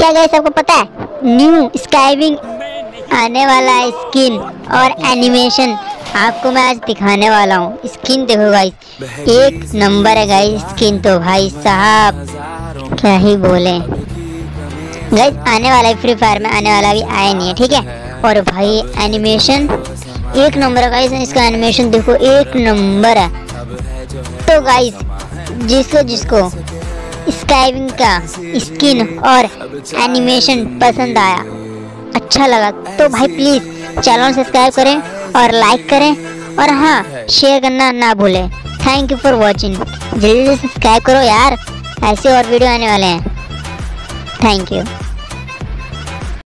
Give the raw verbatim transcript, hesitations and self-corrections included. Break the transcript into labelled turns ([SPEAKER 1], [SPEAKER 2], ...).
[SPEAKER 1] क्या गाइस आपको पता है न्यू स्काईविंग आने वाला है स्किन और एनिमेशन आपको मैं आज दिखाने वाला हूँ। स्किन देखो गाइस, एक नंबर है गाइस स्किन तो भाई साहब क्या ही बोले गाइस। आने वाला है फ्री फायर में, आने वाला भी आया नहीं है, ठीक है। और भाई एनिमेशन एक नंबर है गाइस, इसका एनिमेशन देखो एक नंबर है। तो गाइस जिसको जिसको स्काईविंग का स्किन और एनिमेशन पसंद आया, अच्छा लगा, तो भाई प्लीज़ चैनल सब्सक्राइब करें और लाइक करें और हाँ शेयर करना ना भूलें। Thank you for watching. जल्दी से सब्सक्राइब करो यार, ऐसे और वीडियो आने वाले हैं। Thank you.